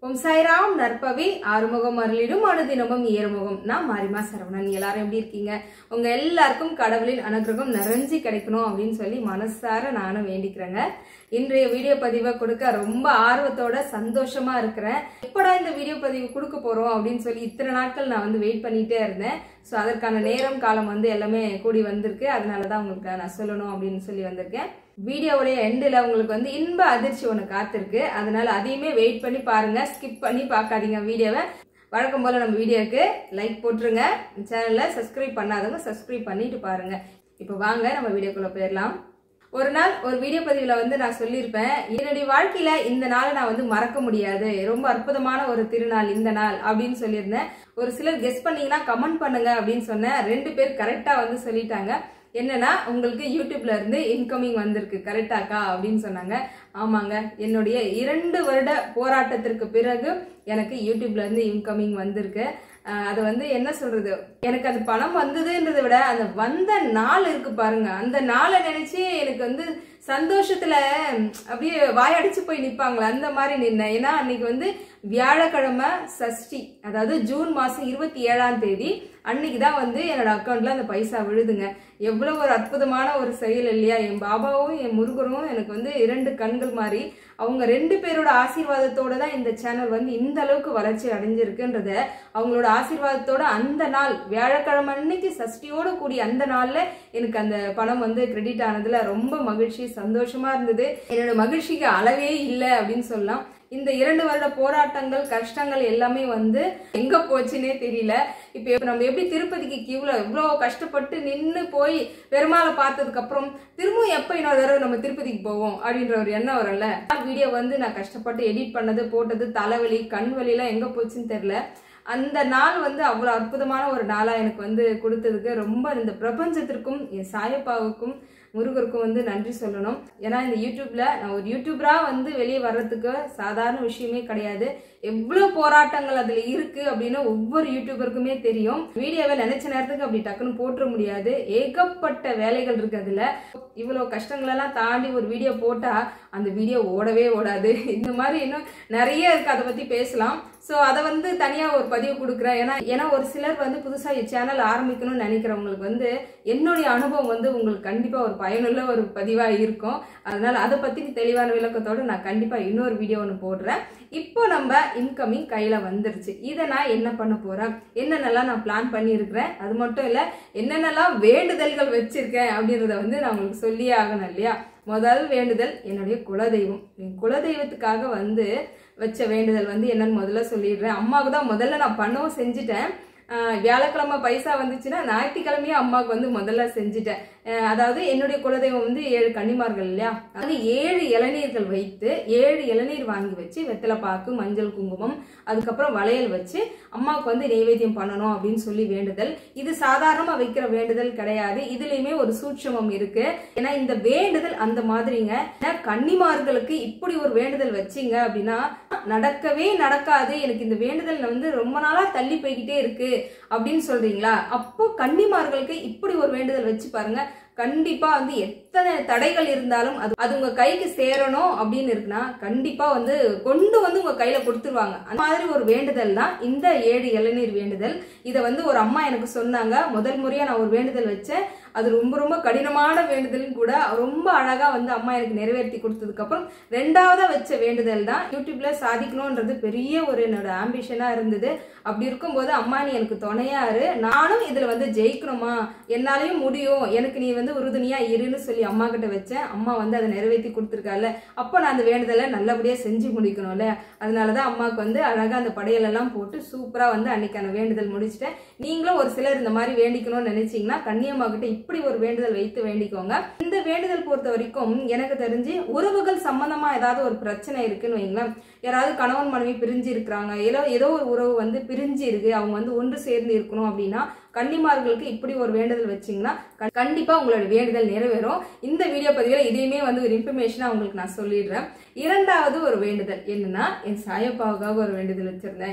ஓம் சாய்ராம் நற்பவி ஆறுமுகம் அருளிடும் அனுதினமும் ஏறுமுகம். நான் மாரிமா சரவணன். எல்லாரும் எப்படி இருக்கீங்க? உங்க எல்லாருக்கும் கடவுளின் அனுகிரகம் நிறைஞ்சி கிடைக்கணும் அப்படின்னு சொல்லி மனசார நானும் வேண்டிக்கிறேங்க. இன்றைய வீடியோ பதிவை கொடுக்க ரொம்ப ஆர்வத்தோட சந்தோஷமா இருக்கிறேன். எப்படா இந்த வீடியோ பதிவு கொடுக்க போறோம் அப்படின்னு சொல்லி இத்தனை நாட்கள் நான் வந்து வெயிட் பண்ணிட்டே இருந்தேன். ஸோ அதற்கான நேரம் காலம் வந்து எல்லாமே கூடி வந்திருக்கு. அதனாலதான் உங்களுக்கு நான் சொல்லணும் அப்படின்னு சொல்லி வந்திருக்கேன். வீடியோவுடைய எண்டில் உங்களுக்கு வந்து இன்ப அதிர்ச்சி ஒன்று காத்திருக்கு. அதனால அதையுமே வெயிட் பண்ணி பாருங்க, ஸ்கிப் பண்ணி பார்க்காதீங்க வீடியோவை. வழக்கம் போல நம்ம வீடியோக்கு லைக் போட்டுருங்க. சேனலை சப்ஸ்கிரைப் பண்ணாதவங்க சப்ஸ்கிரைப் பண்ணிட்டு பாருங்க. இப்போ வாங்க நம்ம வீடியோக்குள்ள போயிடலாம். ஒரு நாள் ஒரு வீடியோ பதிவுல வந்து நான் சொல்லியிருப்பேன், என்னுடைய வாழ்க்கையில இந்த நாளை நான் வந்து மறக்க முடியாது, ரொம்ப அற்புதமான ஒரு திருநாள் இந்த நாள் அப்படின்னு சொல்லியிருந்தேன். ஒரு சிலர் கெஸ் பண்ணீங்கன்னா கமெண்ட் பண்ணுங்க அப்படின்னு சொன்னேன். 2 பேர் கரெக்டா வந்து சொல்லிட்டாங்க. என்னன்னா, உங்களுக்கு யூடியூப்ல இருந்து இன்கமிங் வந்திருக்கு கரெக்டாக்கா அப்படின்னு சொன்னாங்க. ஆமாங்க, என்னுடைய 2 வருட போராட்டத்திற்கு பிறகு எனக்கு யூடியூப்ல இருந்து இன்கமிங் வந்திருக்கு. அது வந்து என்ன சொல்றது, எனக்கு அது பணம் வந்ததுன்றதை விட அந்த வந்த நாள் இருக்கு பாருங்க, அந்த நாளை நினைச்சு எனக்கு வந்து சந்தோஷத்துல அப்படியே வாயடிச்சு போய் நிப்பாங்களா அந்த மாதிரி நின்னேன். ஏன்னா அன்னைக்கு வந்து வியாழக்கிழமை சஷ்டி, அதாவது ஜூன் மாசம் 27ஆம் தேதி அன்னைக்குதான் வந்து என்னோட அக்கௌண்ட்ல அந்த பைசா விழுதுங்க. எவ்வளவு ஒரு அற்புதமான ஒரு செயல் இல்லையா? என் பாபாவும் என் முருகரும் எனக்கு வந்து 2 கண்கள் மாதிரி, அவங்க 2 பேரோட ஆசீர்வாதத்தோட தான் இந்த சேனல் வந்து இந்த அளவுக்கு வளர்ச்சி அடைஞ்சிருக்குன்றத, அவங்களோட ஆசீர்வாதத்தோட அந்த நாள் வியாழக்கிழமை அன்னைக்கு சஷ்டியோட கூடிய அந்த நாள்ல எனக்கு அந்த பணம் வந்து கிரெடிட் ஆனதுல ரொம்ப மகிழ்ச்சி, சந்தோஷமா இருந்தது. என்னோட மகிழ்ச்சிக்கு அளவே இல்லை அப்படின்னு சொல்லலாம். இந்த 2 வருட போராட்டங்கள் கஷ்டங்கள் எல்லாமே வந்து எங்க போச்சுன்னே தெரியல. இப்ப நம்ம எப்படி திருப்பதிக்கு கியூல எவ்வளோ கஷ்டப்பட்டு நின்று போய் பெருமாளை பார்த்ததுக்கு அப்புறம் திரும்பவும் எப்ப இன்னொரு தடவை நம்ம திருப்பதிக்கு போவோம் அப்படின்ற ஒரு எண்ணம் வரல. வீடியோ வந்து நான் கஷ்டப்பட்டு எடிட் பண்ணது போட்டது தலைவலி கண் வலிலாம் எங்க போச்சுன்னு தெரியல. அந்த நாள் வந்து அவ்வளவு அற்புதமான ஒரு நாளா எனக்கு வந்து கொடுத்ததுக்கு ரொம்ப இந்த பிரபஞ்சத்திற்கும் என் சாயப்பாவுக்கும் முருகருக்கும் வந்து நன்றி சொல்லணும். ஏன்னா இந்த யூடியூப்ல நான் ஒரு யூடியூபரா வந்து வெளியே வர்றதுக்கு சாதாரண விஷயமே கிடையாது. எவ்வளவு போராட்டங்கள் அதுல இருக்கு அப்படின்னு ஒவ்வொரு யூடியூபருக்குமே தெரியும். வீடியோவை நினைச்ச நேரத்துக்கு அப்படி டக்குன்னு போட்டுற முடியாது. ஏகப்பட்ட வேலைகள் இருக்கு அதுல. இவ்வளவு கஷ்டங்கள் எல்லாம் தாண்டி ஒரு வீடியோ போட்டா அந்த வீடியோ ஓடவே ஓடாது. இந்த மாதிரி இன்னும் நிறைய இருக்கு, அதை பத்தி பேசலாம். சோ அதை வந்து தனியா ஒரு பதிவு கொடுக்குறேன். ஏன்னா ஒரு சிலர் வந்து புதுசா சேனல் ஆரம்பிக்கணும்னு நினைக்கிறவங்களுக்கு வந்து என்னுடைய அனுபவம் வந்து உங்களுக்கு கண்டிப்பா ஒரு பயனுள்ள ஒரு பதிவா இருக்கும். அதனால அதை பத்தி தெளிவான விளக்கத்தோட நான் கண்டிப்பா இன்னொரு வீடியோ ஒன்று போடுறேன். இப்போ நம்ம இன்கமிங் கையில வந்துருச்சு. இதை நான் என்ன பண்ண போறேன், என்னென்னலாம் நான் பிளான் பண்ணி இருக்கிறேன், அது மட்டும் இல்ல என்னென்னலாம் வேண்டுதல்கள் வச்சிருக்கேன் அப்படின்றத வந்து நான் உங்களுக்கு சொல்லியே ஆகணும் இல்லையா? முதல் வேண்டுதல் என்னுடைய குலதெய்வம். என் குலதெய்வத்துக்காக வந்து வச்ச வேண்டுதல் வந்து என்னன்னு முதல்ல சொல்லிடுறேன். அம்மாவுக்கு தான் முதல்ல நான் பண்ணவும் செஞ்சுட்டேன். வியாழக்கிழமை பைசா வந்துச்சுன்னா ஞாயிற்றுக்கிழமையே அம்மாவுக்கு வந்து முதல்ல செஞ்சுட்டேன். அதாவது என்னுடைய குலதெய்வம் வந்து 7 கன்னிமார்கள் இல்லையா, அது 7 இளநீர்கள் வைத்து 7 இளநீர் வாங்கி வச்சு வெத்தலைப்பாக்கு மஞ்சள் குங்குமம் அதுக்கப்புறம் வளையல் வச்சு அம்மாவுக்கு வந்து நைவேத்தியம் பண்ணணும் அப்படின்னு சொல்லி வேண்டுதல். இது சாதாரணமா வைக்கிற வேண்டுதல் கிடையாது, இதுலயுமே ஒரு சூட்சமம் இருக்கு. ஏன்னா இந்த வேண்டுதல் அந்த மாதிரிங்க. கன்னிமார்களுக்கு இப்படி ஒரு வேண்டுதல் வச்சிங்க அப்படின்னா நடக்கவே நடக்காது, எனக்கு இந்த வேண்டுதல் வந்து ரொம்ப நாளா தள்ளி போய்கிட்டே இருக்கு அப்படின்னு சொல்றீங்களா, அப்போ கன்னிமார்களுக்கு இப்படி ஒரு வேண்டுதல் வச்சு பாருங்க. கண்டிப்பா வந்து எத்தனை தடைகள் இருந்தாலும் அது உங்க கைக்கு சேரணும் அப்படின்னு இருக்குன்னா கண்டிப்பா வந்து கொண்டு வந்து உங்க கையில கொடுத்துருவாங்க. அந்த மாதிரி ஒரு வேண்டுதல் தான் இந்த 7 இளநீர் வேண்டுதல். இதை வந்து ஒரு அம்மா எனக்கு சொன்னாங்க. முதல் முறையா நான் ஒரு வேண்டுதல் வச்சேன். அது ரொம்ப ரொம்ப கடினமான வேண்டுதலும் கூட. ரொம்ப அழகா வந்து அம்மா எனக்கு நிறைவேற்றி கொடுத்ததுக்கு அப்புறம் 2ஆவதா வச்ச வேண்டுதல் தான் யூடியூப்ல சாதிக்கணும்ன்றது பெரிய ஒரு என்னோட ஆம்பிஷனா இருந்தது. அப்படி இருக்கும்போது அம்மா நீ எனக்கு துணையா இரு, நானும் இதுல வந்து ஜெயிக்கணுமா, என்னாலையும் முடியும், எனக்கு நீ வந்து உறுதுணையா இருன்னு சொல்லி அம்மா கிட்ட வச்சேன். அம்மா வந்து அதை நிறைவேற்றி கொடுத்துருக்கால, அப்ப நான் அந்த வேண்டுதலை நல்லபடியா செஞ்சு முடிக்கணும்ல. அதனாலதான் அம்மாவுக்கு வந்து அழகா அந்த படையல் எல்லாம் போட்டு சூப்பரா வந்து அன்னைக்கான வேண்டுதல் முடிச்சிட்டேன். நீங்களும் ஒரு சிலர் இந்த மாதிரி வேண்டிக்கணும்னு நினைச்சீங்கன்னா கன்னியம்மா கிட்ட இப்படி ஒரு வேண்டுதல் வைத்து வேண்டிக்கோங்க. இந்த வேண்டுதல் பொறுத்த வரைக்கும் எனக்கு தெரிஞ்சு உறவுகள் சம்பந்தமா ஏதாவது ஒரு பிரச்சனை இருக்குன்னு வைங்களேன், யாராவது கணவன் மனைவி பிரிஞ்சு இருக்கிறாங்க, ஏதோ ஒரு உறவு வந்து பிரிஞ்சு இருக்கு, அவங்க வந்து ஒன்று சேர்ந்து இருக்கணும் அப்படின்னா கன்னிமார்களுக்கு இப்படி ஒரு வேண்டுதல் வச்சீங்கன்னா கண்டிப்பா உங்களோட வேண்டுதல் நிறைவேறும். இந்த வீடியோ பதிவில் இதையுமே வந்து ஒரு இன்ஃபர்மேஷனா உங்களுக்கு நான் சொல்லிடுறேன். 2வது ஒரு வேண்டுதல் என்னன்னா, என் சாயப்பாவுக்காக ஒரு வேண்டுதல் வச்சிருந்தேன். என்னன்னா,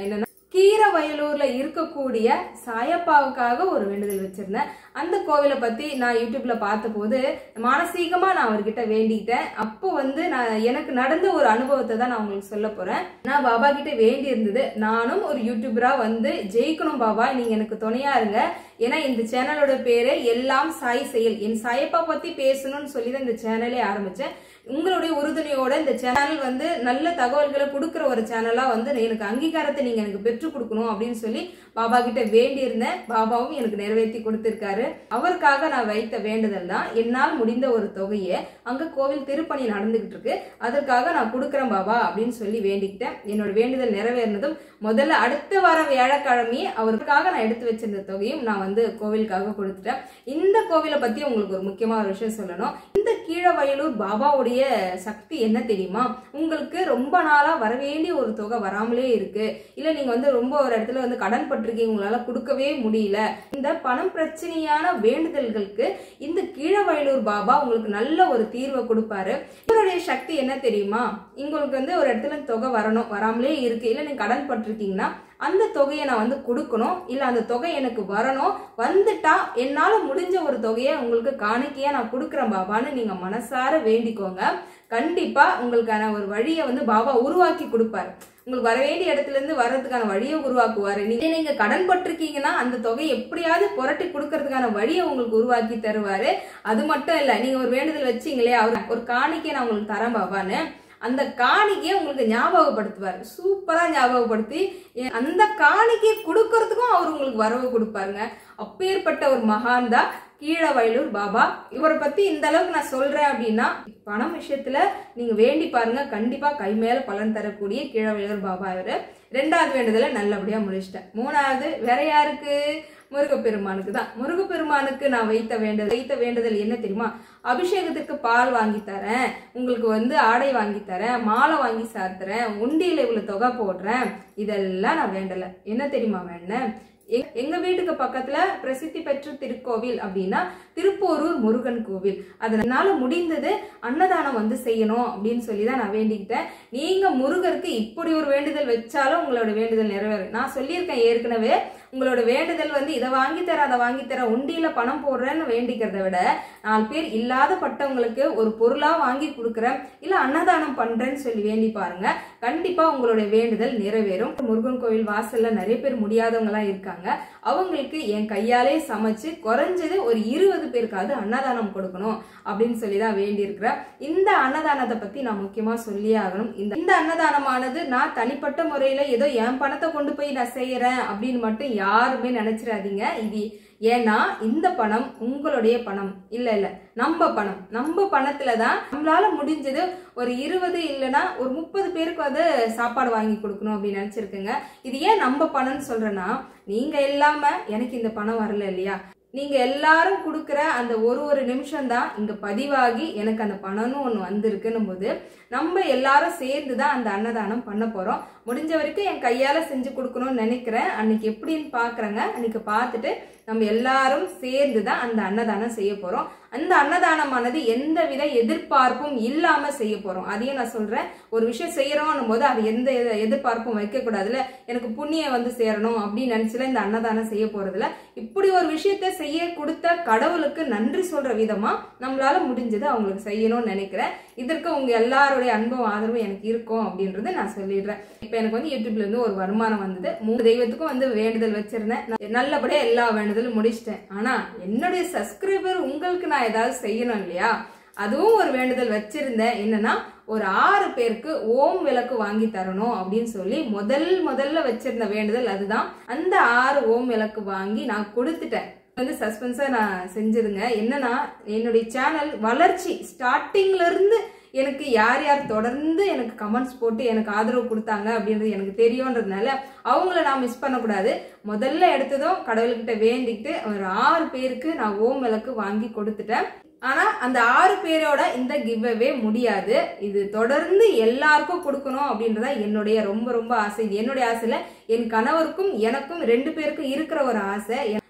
கீரவயலூர்ல இருக்கக்கூடிய சாயப்பாவுக்காக ஒரு வேண்டுதல் வச்சிருந்தேன். அந்த கோவிலை பத்தி நான் யூடியூப்ல பார்த்த போது மானசீகமா நான் அவர்கிட்ட வேண்டிக்கிட்டேன். அப்போ நான் எனக்கு நடந்த ஒரு அனுபவத்தை தான் நான் உங்களுக்கு சொல்ல போறேன். நான் பாபா கிட்ட வேண்டி இருந்தது, நானும் ஒரு யூடியூபரா ஜெயிக்கணும் பாபா, நீங்க எனக்கு துணையா இருங்க. ஏன்னா இந்த சேனலோட பேரு எல்லாம் சாய் செயல், என் சாயப்பா பத்தி பேசணும்னு சொல்லி தான் இந்த சேனலே ஆரம்பிச்சேன். உங்களுடைய உறுதுணையோட இந்த சேனல் நல்ல தகவல்களை கொடுக்கிற ஒரு சேனலா எனக்கு அங்கீகாரத்தை நீங்க எனக்கு பெற்றுக் கொடுக்கணும் அப்படின்னு சொல்லி பாபா கிட்ட வேண்டி இருந்தேன். பாபாவும் எனக்கு நிறைவேற்றி கொடுத்திருக்காரு. அவருக்காக நான் வைத்த வேண்டுதல் தான் என்னால் முடிந்த ஒரு தொகையை, அங்க கோவில் திருப்பணி நடந்துகிட்டு இருக்கு, அதற்காக நான் கொடுக்கறேன் பாபா அப்படின்னு சொல்லி வேண்டிக்கிட்டேன். என்னோட வேண்டுதல் நிறைவேறினதும் முதல்ல அடுத்த வாரம் வியாழக்கிழமையே அவருக்காக நான் எடுத்து வச்சிருந்த தொகையும் நான் கோவிலுக்காக கொடுத்துட்டேன். இந்த கோவிலை பத்தி உங்களுக்கு ஒரு முக்கியமான ஒரு விஷயம் சொல்லணும். இந்த கீழவயலூர் பாபாவுடைய சக்தி என்ன தெரியுமா? உங்களுக்கு ரொம்ப நாளா வரவேண்டிய ஒரு தொகை வராமலே இருக்கு, இல்ல நீங்க ரொம்ப ஒரு இடத்துல கடன் பட்டிருக்கீங்க, உங்களால கொடுக்கவே முடியல, இந்த பணம் பிரச்சனையான வேண்டுதல்களுக்கு இந்த கீழவயலூர் பாபா உங்களுக்கு நல்ல ஒரு தீர்வை கொடுப்பாரு. இவருடைய சக்தி என்ன தெரியுமா? உங்களுக்கு ஒரு இடத்துல தொகை வரணும், வராமலே இருக்கு, இல்ல நீங்க கடன் பட்டிருக்கீங்கன்னா அந்த தொகையை நான் கொடுக்கணும், இல்ல அந்த தொகை எனக்கு வரணும், வந்துட்டா என்னால முடிஞ்ச ஒரு தொகையை உங்களுக்கு காணிக்கையா நான் கொடுக்கறேன் பாபான்னு நீங்க மனசார வேண்டிக்கோங்க. கண்டிப்பா உங்களுக்கான ஒரு வழியை பாபா உருவாக்கி கொடுப்பாரு. உங்களுக்கு வர வேண்டிய இடத்துல இருந்து வர்றதுக்கான வழியை உருவாக்குவாரு. நீங்க கடன் பட்டிருக்கீங்கன்னா அந்த தொகை எப்படியாவது புரட்டி கொடுக்கறதுக்கான வழியை உங்களுக்கு உருவாக்கி தருவாரு. அது மட்டும் இல்ல, நீங்க ஒரு வேண்டுதல் வச்சீங்களே, அவர் ஒரு காணிக்கை நான் உங்களுக்கு தரேன் பாபான்னு, அந்த காணிக்கையை உங்களுக்கு ஞாபகப்படுத்துவார். சூப்பரா ஞாபகப்படுத்தி அந்த காணிக்கையை கொடுக்கறதுக்கும் அவர் உங்களுக்கு வரவு கொடுப்பாருங்க. அப்பேற்பட்ட ஒரு மகான் தான் கீழவயலூர் பாபா. இவரை பத்தி இந்த அளவுக்கு நான் சொல்றேன் அப்படின்னா, பணம் விஷயத்துல நீங்க வேண்டி பாருங்க, கண்டிப்பா கை மேல பலன் தரக்கூடிய கீழவயலூர் பாபா இவரு. 2வது வேண்டுதலை நல்லபடியா முடிச்சிட்டேன். 3வது வேற யாருக்கு? முருகப்பெருமானுக்கு தான். முருகப்பெருமானுக்கு நான் வைத்த வேண்டுதல் என்ன தெரியுமா? அபிஷேகத்திற்கு பால் வாங்கி தரேன், உங்களுக்கு ஆடை வாங்கி தரேன், மாலை வாங்கி சாத்துறேன், உண்டியில இவ்வளவு தொகை போடுறேன், இதெல்லாம் நான் வேண்டல. என்ன தெரியுமா வேண்டேன்? எங்க வீட்டுக்கு பக்கத்துல பிரசித்தி பெற்ற திருக்கோவில் அப்படின்னா திருப்போரூர் முருகன் கோவில். அதனால முடிந்தது அன்னதானம் செய்யணும் அப்படின்னு சொல்லிதான் நான் வேண்டிக்கிட்டேன். நீங்க முருகருக்கு இப்படி ஒரு வேண்டுதல் வச்சாலும் உங்களோட வேண்டுதல் நிறைவேறும். நான் சொல்லியிருக்கேன் ஏற்கனவே, உங்களோட வேண்டுதல் இதை வாங்கி தர அதை வாங்கி தர உண்டியில பணம் போடுறேன்னு வேண்டிக்கிறத விட 4 பேர் இல்லாத பட்டவங்களுக்கு ஒரு பொருளா வாங்கி கொடுக்குறேன், இல்ல அன்னதானம் பண்றேன்னு சொல்லி வேண்டி பாருங்க, கண்டிப்பா உங்களுடைய வேண்டுதல் நிறைவேறும். முருகன் கோவில் வாசல்ல நிறைய பேர் முடியாதவங்க எல்லாம் இருக்காங்க, அவங்களுக்கு என் கையாலே சமைச்சு குறைஞ்சது ஒரு 20 பேருக்காவது அன்னதானம் கொடுக்கணும் அப்படின்னு சொல்லிதான் வேண்டி இருக்கிறேன். இந்த அன்னதானத்தை பத்தி நான் முக்கியமா சொல்லியே ஆகணும். இந்த அன்னதானமானது நான் தனிப்பட்ட முறையில ஏதோ என் பணத்தை கொண்டு போய் நான் செய்யறேன் அப்படின்னு மட்டும் யாருமே நினைச்சிடாதீங்க. இது ஏன்னா இந்த பணம் உங்களுடைய பணம் இல்ல, நம்ம பணத்துலதான் நம்மளால முடிஞ்சது ஒரு 20 இல்லைன்னா ஒரு 30 பேருக்கு சாப்பாடு வாங்கி கொடுக்கணும் அப்படின்னு நினைச்சிருக்கேங்க. இது ஏன் நம்ம பணம்னு சொல்றேன்னா, நீங்க இல்லாம எனக்கு இந்த பணம் வரல இல்லையா, நீங்க எல்லாரும் கொடுக்குற அந்த ஒரு நிமிஷம் தான் இங்க பதிவாகி எனக்கு அந்த பணம்னு ஒண்ணு வந்திருக்குன்னும் போது நம்ம எல்லாரும் சேர்ந்துதான் அந்த அன்னதானம் பண்ண போறோம். முடிஞ்ச வரைக்கும் என் கையால செஞ்சு கொடுக்கணும்னு நினைக்கிறேன். அன்னைக்கு எப்படின்னு பாக்குறேங்க, அன்னைக்கு பார்த்துட்டு நம்ம எல்லாரும் சேர்ந்துதான் அந்த அன்னதானம் செய்ய போறோம். அந்த அன்னதானமானது எந்தவித எதிர்பார்ப்பும் இல்லாம செய்ய போறோம். அதையும் நான் சொல்றேன், ஒரு விஷயம் செய்யறோம் போது அது எந்த எதிர்பார்ப்பும் வைக்க கூடாதுல, எனக்கு புண்ணியம் சேரணும் அப்படின்னு நினைச்சுல இந்த அன்னதானம் செய்ய போறதுல, இப்படி ஒரு விஷயத்த செய்ய கொடுத்த கடவுளுக்கு நன்றி சொல்ற விதமா நம்மளால முடிஞ்சது அவங்களுக்கு செய்யணும்னு நினைக்கிறேன். இதற்கு உங்க எல்லாருடைய அன்பும் ஆதரவும் எனக்கு இருக்கும் அப்படின்றத நான் சொல்லிடுறேன். இப்ப எனக்கு யூடியூப்ல இருந்து ஒரு வருமானம் வந்தது. 3 தெய்வத்துக்கும் வேண்டுதல் வச்சிருந்தேன், நல்லபடியா எல்லா வேண்டுதலும் முடிச்சிட்டேன். ஆனா என்னுடைய சப்ஸ்கிரைபர் உங்களுக்கு நான் ஏதாவது செய்யணும் இல்லையா, அதுவும் ஒரு வேண்டுதல் வச்சிருந்தேன். என்னன்னா ஒரு 6 பேருக்கு ஓம் விளக்கு வாங்கி தரணும் அப்படின்னு சொல்லி முதல்ல வச்சிருந்த வேண்டுதல் அதுதான். அந்த 6 ஓம் விளக்கு வாங்கி நான் கொடுத்துட்டேன். சஸ்பென்ஸா நான் செஞ்சதுங்க. என்னன்னா என்னுடைய சேனல் வளர்ச்சி ஸ்டார்டிங்ல இருந்து எனக்கு யார் யார் தொடர்ந்து எனக்கு கமெண்ட்ஸ் போட்டு எனக்கு ஆதரவு கொடுத்தாங்க அப்படின்றது எனக்கு தெரியும்ன்றதுனால அவங்கள நான் மிஸ் பண்ணக்கூடாது. முதல்ல எடுத்ததும் கடவுள்கிட்ட வேண்டிக்கிட்டு ஒரு 6 பேருக்கு நான் ஓம் விளக்கு வாங்கி கொடுத்துட்டேன். ஆனா அந்த 6 பேரோட இந்த கிவ்அவே முடியாது, இது தொடர்ந்து எல்லாருக்கும் கொடுக்கணும் அப்படின்றத என்னுடைய ரொம்ப ஆசை. இது என்னுடைய ஆசையில என் கணவருக்கும் எனக்கும் 2 பேருக்கும் இருக்கிற ஒரு ஆசை.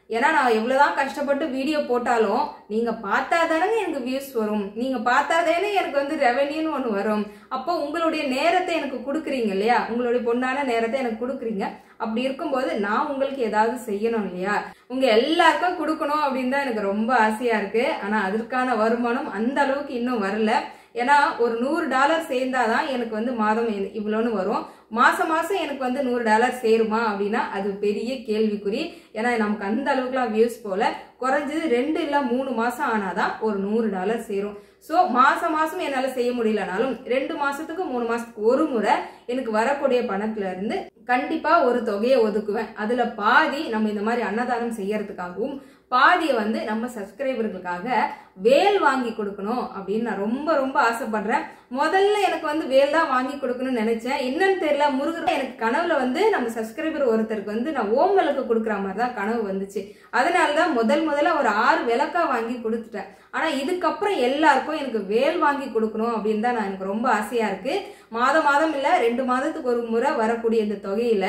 ஏன்னா நான் எவ்வளவுதான் கஷ்டப்பட்டு வீடியோ போட்டாலும் நீங்க பார்த்தா தானே எனக்கு வியூஸ் வரும், நீங்க பார்த்தா தானே எனக்கு வந்து ரெவென்யூன்னு ஒன்று வரும். அப்போ உங்களுடைய நேரத்தை எனக்கு கொடுக்குறீங்க இல்லையா, உங்களுடைய பொண்ணான நேரத்தை எனக்கு கொடுக்குறீங்க. அப்படி இருக்கும்போது நான் உங்களுக்கு ஏதாவது செய்யணும் இல்லையா, உங்க எல்லாருக்கும் கொடுக்கணும் அப்படின்னு தான் எனக்கு ரொம்ப ஆசையா இருக்கு. ஆனா அதற்கான வருமானம் அந்த அளவுக்கு இன்னும் வரல. ஏன்னா ஒரு $100 சேர்ந்தாதான் எனக்கு வந்து மாதம் இவ்வளோன்னு வரும். மாசம் மாசம் எனக்கு வந்து $100 சேருமா அப்படின்னா அது பெரிய கேள்விக்குறி. ஏன்னா நமக்கு அந்த அளவுக்குலாம் வியூஸ் போல, குறைஞ்சது 2 இல்ல 3 மாசம் ஆனாதான் ஒரு $100 சேரும். ஸோ மாசம் மாசம் என்னால செய்ய முடியலனாலும் 2 மாசத்துக்கு 3 மாசத்துக்கு ஒரு முறை எனக்கு வரக்கூடிய பணத்துல இருந்து கண்டிப்பா ஒரு தொகையை ஒதுக்குவேன். அதுல பாதி நம்ம இந்த மாதிரி அன்னதானம் செய்யறதுக்காகவும், பாதியை வந்து நம்ம சப்ஸ்கிரைபர்களுக்காக வேல் வாங்கி கொடுக்கணும் அப்படின்னு நான் ரொம்ப ரொம்ப ஆசைப்படுறேன். முதல்ல எனக்கு வந்து வேல் தான் வாங்கி கொடுக்கணும்னு நினைச்சேன். என்னன்னு தெரியல, முருகர் எனக்கு கனவுல வந்து நம்ம சப்ஸ்கிரைபர் ஒருத்தருக்கு வந்து நான் ஓம் விளக்கு கொடுக்குற மாதிரி தான் கனவு வந்துச்சு. அதனாலதான் முதல்ல ஒரு 6 விளக்கா வாங்கி கொடுத்துட்டேன். ஆனா இதுக்கப்புறம் எல்லாருக்கும் எனக்கு வேல் வாங்கி கொடுக்கணும் அப்படின்னு தான் எனக்கு ரொம்ப ஆசையா இருக்கு. மாதம் இல்ல 2 மாதத்துக்கு ஒரு முறை வரக்கூடிய இந்த தொகையில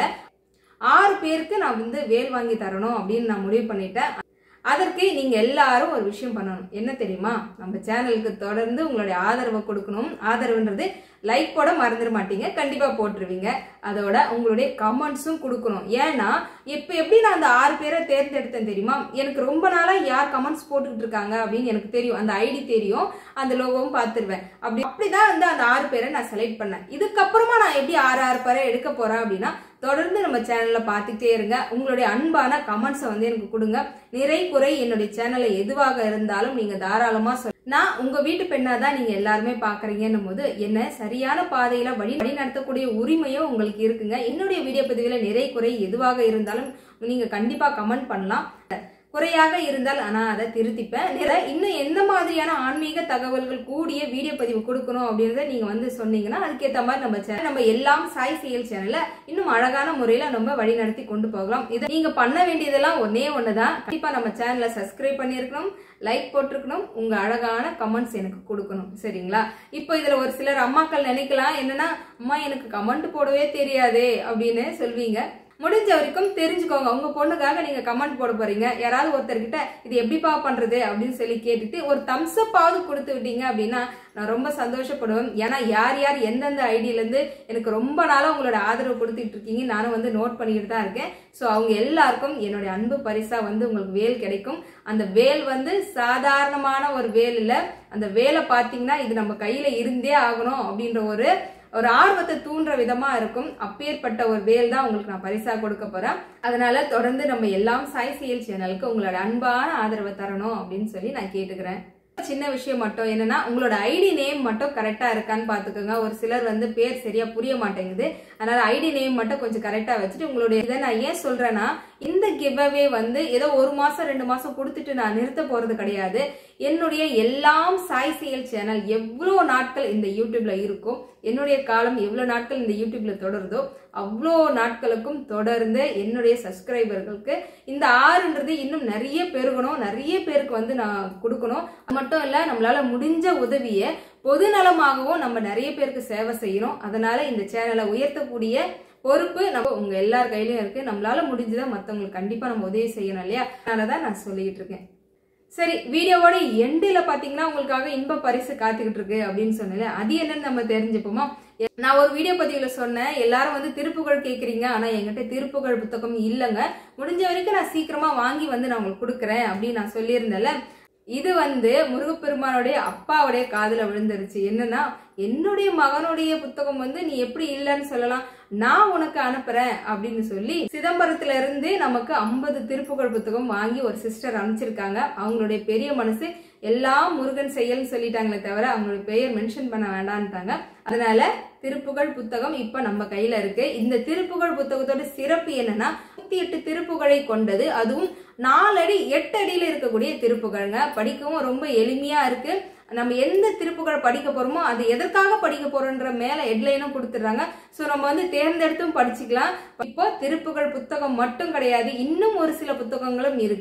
6 பேருக்கு நான் வந்து வேல் வாங்கி தரணும் அப்படின்னு நான் முடிவு பண்ணிட்டேன். அதற்கு நீங்க எல்லாரும் ஒரு விஷயம் பண்ணணும். என்ன தெரியுமா, நம்ம சேனலுக்கு தொடர்ந்து உங்களுடைய ஆதரவை கொடுக்கணும். ஆதரவுன்றது லைக் போட மறந்துட மாட்டீங்க, கண்டிப்பா போட்டுருவீங்க. அதோட உங்களுடைய கமெண்ட்ஸும் கொடுக்கணும். ஏன்னா இப்ப எப்படி நான் அந்த 6 பேரை தேர்ந்தெடுத்தேன் தெரியுமா, எனக்கு ரொம்ப நாளா யார் கமெண்ட்ஸ் போட்டுக்கிட்டு இருக்காங்க அப்படின்னு எனக்கு தெரியும், அந்த ஐடி தெரியும், அந்த லோகோவும் பார்த்துருவேன். அப்படிதான் வந்து அந்த 6 பேரை நான் செலக்ட் பண்ணேன். இதுக்கப்புறமா நான் எப்படி 6 பேரை எடுக்க போறேன் அப்படின்னா, தொடர்ந்து நம்ம சேனல்ல பார்த்துட்டே இருங்க. உங்களுடைய அன்பான கமெண்ட்ஸை வந்து எனக்கு கொடுங்க. நிறை குறை என்னுடைய சேனல்ல எதுவாக இருந்தாலும் நீங்க தாராளமா நான் உங்க வீட்டு பெண்ணா தான் நீங்க எல்லாருமே பாக்குறீங்கன்னும் போது என்ன சரியான பாதையில வழி நடத்தக்கூடிய உரிமையும் உங்களுக்கு இருக்குங்க. என்னுடைய வீடியோ பதிவுல நிறை குறை எதுவாக இருந்தாலும் நீங்க கண்டிப்பா கமெண்ட் பண்ணலாம். குறையாக இருந்தால் ஆனா அதை திருத்திப்பேன். இன்னும் எந்த மாதிரியான ஆன்மீக தகவல்கள் கூடிய வீடியோ பதிவு கொடுக்கணும் அப்படின்றத நீங்க வந்து சொன்னீங்கன்னா அதுக்கேற்ற மாதிரி நம்ம எல்லாம் சாய் செயல் சேனல்ல இன்னும் அழகான முறையில நம்ம வழி நடத்தி கொண்டு போகலாம். இதை நீங்க பண்ண வேண்டியதெல்லாம் ஒன்னே ஒண்ணுதான், கண்டிப்பா நம்ம சேனலை சப்ஸ்கிரைப் பண்ணிருக்கணும், லைக் போட்டிருக்கணும், உங்க அழகான கமெண்ட்ஸ் எனக்கு கொடுக்கணும். சரிங்களா? இப்போ இதுல ஒரு சிலர் அம்மாக்கள் நினைக்கலாம் என்னன்னா, அம்மா எனக்கு கமெண்ட் போடவே தெரியாதே அப்படின்னு சொல்வீங்க. முடிஞ்ச வரைக்கும் தெரிஞ்சுக்கோங்க. உங்க பொண்ணுக்காக நீங்க கமெண்ட் போட போறீங்க, யாராவது ஒருத்தர்கிட்ட இது எப்படிப்பா பண்றது அப்படின்னு சொல்லி கேட்டுட்டு ஒரு தம்ஸ் அப் ஆவது கொடுத்து விட்டீங்க அப்படின்னா நான் ரொம்ப சந்தோஷப்படுவேன். ஏன்னா யார் யார் எந்தெந்த ஐடியில இருந்து எனக்கு ரொம்ப நாளா உங்களோட ஆதரவு கொடுத்துட்டு இருக்கீங்க நானும் வந்து நோட் பண்ணிட்டு தான் இருக்கேன். ஸோ அவங்க எல்லாருக்கும் என்னுடைய அன்பு பரிசா வந்து உங்களுக்கு வேல் கிடைக்கும். அந்த வேல் வந்து சாதாரணமான ஒரு வேல் இல்ல, அந்த வேலை பாத்தீங்கன்னா இது நம்ம கையில இருந்தே ஆகணும் அப்படின்ற ஒரு ஆர்வத்தை தூண்டுற விதமா இருக்கும். அப்பேற்பட்ட ஒரு வேல் தான் உங்களுக்கு நான் பரிசா கொடுக்க போறேன். அதனால தொடர்ந்து நம்ம எல்லாம் சாய் செயல் சேனலுக்கு உங்களோட அன்பான ஆதரவை தரணும் அப்படின்னு சொல்லி நான் கேட்டுக்கிறேன். சின்ன விஷயம் மட்டும் என்னன்னா, உங்களோட ஐடி நேம் மட்டும் கரெக்டா இருக்கான்னு பாத்துக்கோங்க. ஒரு சிலர் வந்து பேர் சரியா புரிய மாட்டேங்குது, அதனால ஐடி நேம் மட்டும் கொஞ்சம் கரெக்டா வச்சுட்டு உங்களுடைய இதை நான் ஏன் சொல்றேன்னா, இந்த கிவ்அவே வந்து ஏதோ 1 மாசம் 2 மாசம் கொடுத்துட்டு நான் நிறுத்த போறது கிடையாது. என்னுடைய எல்லாம் சாய் செயல் சேனல் எவ்வளவு நாட்கள் இந்த யூடியூப்ல இருக்கும், என்னுடைய காலம் எவ்வளவு நாட்கள் இந்த யூடியூப்ல தொடருதோ அவ்வளோ நாட்களுக்கும் தொடர்ந்து என்னுடைய சப்ஸ்கிரைபர்களுக்கு இந்த 6ன்றது இன்னும் நிறைய பெருகணும், நிறைய பேருக்கு வந்து நான் கொடுக்கணும். அது மட்டும் இல்ல, நம்மளால முடிஞ்ச உதவியை பொதுநலமாகவும் நம்ம நிறைய பேருக்கு சேவை செய்யணும். அதனால இந்த சேனலை உயர்த்தக்கூடிய பொறுப்பு நம்ம உங்க எல்லார் கையிலயும் இருக்கு. நம்மளால முடிஞ்சுதான் மத்தவங்களுக்கு கண்டிப்பா நம்ம உதவி செய்யணும் இல்லையா, அதனாலதான் நான் சொல்லிட்டு இருக்கேன். சரி, வீடியோவோட எண்டில பாத்தீங்கன்னா உங்களுக்காக இன்ப பரிசு காத்துக்கிட்டு இருக்கு அப்படின்னு சொன்னல, அது என்னன்னு நம்ம தெரிஞ்சுப்போமா. நான் ஒரு வீடியோ பதிவுல சொன்னேன், எல்லாரும் வந்து திருப்புகழ் கேக்குறீங்க, ஆனா என்கிட்ட திருப்புகழ் புத்தகம் இல்லைங்க, முடிஞ்ச வரைக்கும் நான் சீக்கிரமா வாங்கி வந்து நான் உங்களுக்கு கொடுக்குறேன் அப்படின்னு நான் சொல்லியிருந்தேன்ல. இது வந்து முருகப்பெருமானுடைய அப்பாவுடைய காதுல விழுந்துருச்சு. என்னன்னா, என்னுடைய மகனுடைய புத்தகம் வந்து நீ எப்படி இல்லைன்னு சொல்லலாம், நான் உனக்கு அனுப்புறேன் அப்படின்னு சொல்லி சிதம்பரத்துல இருந்து நமக்கு 50 திருப்புகழ் புத்தகம் வாங்கி ஒரு சிஸ்டர் அனுப்பிச்சிருக்காங்க. அவங்களுடைய பெரிய மனசு எல்லாம் முருகன் செயல்னு சொல்லிட்டாங்களே தவிர அவங்களுடைய பெயர் மென்ஷன் பண்ண வேண்டான்ட்டாங்க. அதனால திருப்புகழ் புத்தகம் இப்ப நம்ம கையில இருக்கு. இந்த திருப்புகழ் புத்தகத்தோட சிறப்பு என்னன்னா, 108 திருப்புகழை கொண்டது, அதுவும் 4 அடி 8 அடியில இருக்கக்கூடிய திருப்புகழ்ங்க. படிக்கவும் ரொம்ப எளிமையா இருக்கு. நம்ம எந்த திருப்புகழ் படிக்க போறோமோ அது எதற்காக படிக்க போறோன்ற மேல ஹெட்லைனும் கொடுத்துறாங்க. சோ நம்ம வந்து தேர்ந்தெடுத்தும் படிச்சுக்கலாம். இப்போ திருப்புகழ் புத்தகம் மட்டும் கிடையாது, இன்னும் ஒரு சில புத்தகங்களும் இருக்கு.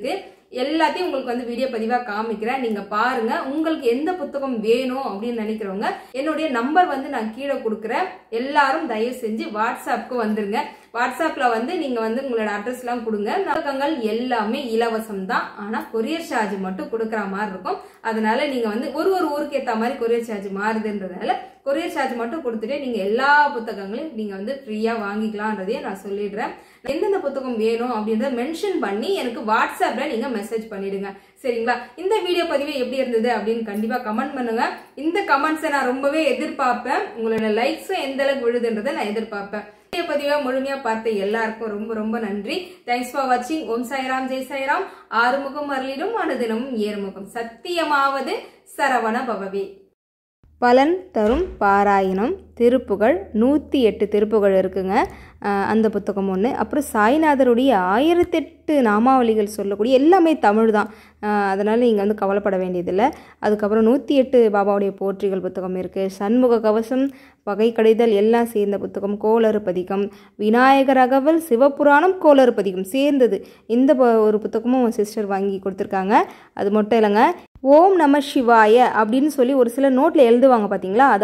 எல்லாத்தையும் உங்களுக்கு வந்து வீடியோ பதிவாக காமிக்கிறேன். நீங்க பாருங்க. உங்களுக்கு எந்த புத்தகம் வேணும் அப்படின்னு நினைக்கிறவங்க என்னுடைய நம்பர் வந்து நான் கீழே கொடுக்குறேன். எல்லாரும் தயவு செஞ்சு வாட்ஸ்அப்புக்கு வந்துருங்க. வாட்ஸ்அப்ல வந்து நீங்க வந்து உங்களோட அட்ரஸ் எல்லாம் கொடுங்க. புத்தகங்கள் எல்லாமே இலவசம் தான். ஆனா கொரியர் சார்ஜ் மட்டும் கொடுக்குற மாதிரி இருக்கும். அதனால நீங்க வந்து ஒரு ஊருக்கு ஏற்ற மாதிரி கொரியர் சார்ஜ் மாறுதுன்றதுனால கொரியர் சார்ஜ் மட்டும் கொடுத்துட்டு நீங்க எல்லா புத்தகங்களையும் நீங்க வந்து ஃப்ரீயா வாங்கிக்கலாம்ன்றதையே நான் சொல்லிடுறேன். எந்தெந்த புத்தகம் வேணும் அப்படின்றத மென்ஷன் பண்ணி எனக்கு வாட்ஸ்அப்ல நீங்க மெசேஜ் பண்ணிடுங்க. சரிங்களா? இந்த வீடியோ பதிவு எப்படி இருந்தது அப்படின்னு கண்டிப்பா கமெண்ட் பண்ணுங்க. இந்த கமெண்ட்ஸை நான் ரொம்பவே எதிர்பார்ப்பேன். உங்களோட லைக்ஸும் எந்த அளவுக்கு விழுதுன்றதை நான் எதிர்பார்ப்பேன். வீடியோ பதிவை முழுமையா பார்த்த எல்லாருக்கும் ரொம்ப ரொம்ப நன்றி. தேங்க்ஸ் ஃபார் வாட்சிங். ஓம் சாய்ராம், ஜெய் சாய்ராம். ஆறுமுகம் அருளிடும் அனுதினமும் ஏறுமுகம். சத்தியமாவது சரவண பவவே. பலன் தரும் பாராயணம் திருப்புகழ் 108 திருப்புகழ் இருக்குங்க. அந்த புத்தகம் ஒன்று. அப்புறம் சாய்நாதருடைய 1008 நாமாவளிகள் சொல்லக்கூடிய எல்லாமே தமிழ் தான். அதனால் நீங்கள் வந்து கவலைப்பட வேண்டியதில்லை. அதுக்கப்புறம் 108 பாபாவுடைய போற்றிகள் புத்தகம் இருக்குது. சண்முக கவசம், பகை கடைதல் எல்லாம் சேர்ந்த புத்தகம். கோளறு பதிகம், விநாயகர் அகவல், சிவபுராணம், கோளறு பதிகம் சேர்ந்தது. இந்த ஒரு புத்தகமும் சிஸ்டர் வாங்கி கொடுத்துருக்காங்க. அது மட்டும் இல்லைங்க, ஓம் நம சிவாய அப்படின்னு சொல்லி ஒரு சில நோட்டில் எழுதுவாங்க பார்த்தீங்களா, அது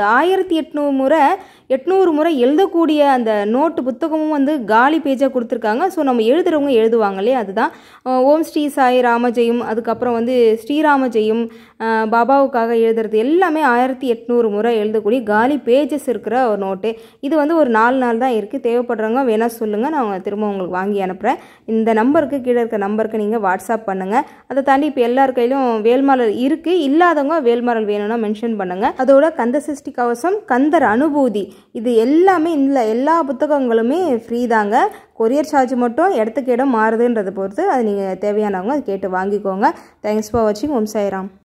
1800 முறை எழுதக்கூடிய அந்த நோட்டு புத்தகமும் வந்து காலி பேஜாக கொடுத்துருக்காங்க. ஸோ நம்ம எழுதுறவங்க எழுதுவாங்களே, அதுதான் ஓம் ஸ்ரீ சாய் ராமஜெயம். அதுக்கப்புறம் வந்து ஸ்ரீராமஜெயம், பாபாவுக்காக எழுதுறது எல்லாமே 1800 முறை எழுதக்கூடிய காலி பேஜஸ் இருக்கிற ஒரு நோட்டு. இது வந்து ஒரு 4 நாள் தான் இருக்குது. தேவைப்படுறவங்க வேணால் சொல்லுங்கள், நான் திரும்ப உங்களுக்கு வாங்கி அனுப்புகிறேன். இந்த நம்பருக்கு கீழே இருக்க நம்பருக்கு நீங்கள் வாட்ஸ்அப் பண்ணுங்கள். அதை தாண்டி இப்போ எல்லார் கையிலும் வேல்மாரல் இருக்குது. இல்லாதவங்க வேல்மாரல் வேணும்னா மென்ஷன் பண்ணுங்கள். அதோட கந்த சஷ்டி கவசம், கந்தர் அனுபூதி, இது எல்லாமே இந்த எல்லா புத்தகங்களுமே ஃப்ரீ தாங்க. கொரியர் சார்ஜ் மட்டும் இடத்துக்கு இடம் மாறுதுன்றதை பொறுத்து அது நீங்கள் தேவையானவங்க அது கேட்டு வாங்கிக்கோங்க. தேங்க்ஸ் ஃபார் வாட்சிங். ஓம் சாய்ராம்.